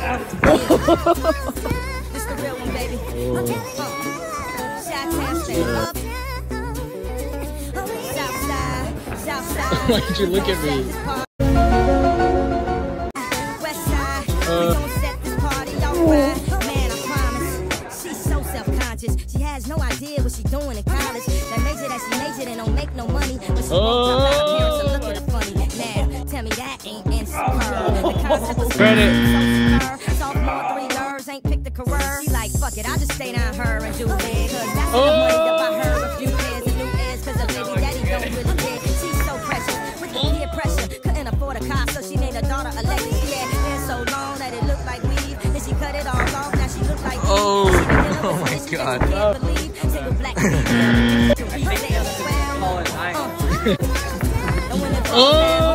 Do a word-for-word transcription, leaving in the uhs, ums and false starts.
This the real one, baby. Why did you look at me? Uh, Man, I promise. She's so self-conscious. She has no idea what she's doing in college. That major that she majored in don't make no money. But she won't come out here, so look at her funny. Now, tell me that ain't insecure. The concept was Credit. sophomore, three girls ain't picked a career. She like, fuck it, I'll just stay down her and do it. Cause that's enough money to buy her a few pairs of new ears. Cause her baby daddy don't really care. She's so precious with the peer pressure. Couldn't afford a car, so she named her daughter Alexis. She had hair so long that it looked like weave. Then she cut it all off, now she look like oh, oh my god. Can't believe single black Oh.